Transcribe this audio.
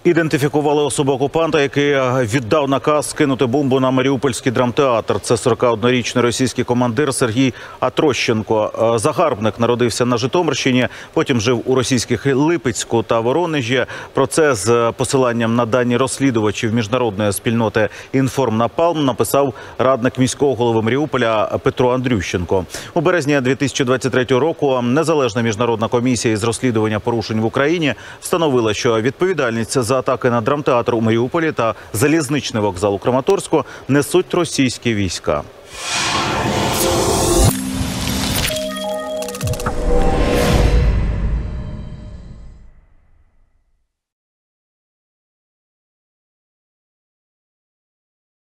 Ідентифікували особу окупанта, який віддав наказ скинути бомбу на Маріупольський драмтеатр. Це 41-річний російський командир Сергій Атрощенко. Загарбник народився на Житомирщині, потім жив у російських Липецьку та Воронежі. Про це з посиланням на дані розслідувачів міжнародної спільноти «Інформнапалм» написав радник міського голови Маріуполя Петро Андрющенко. У березні 2023 року незалежна міжнародна комісія із розслідування порушень в Україні встановила, що відповідальність за атаки на драмтеатр у Маріуполі та залізничний вокзал у Краматорську несуть російські війська.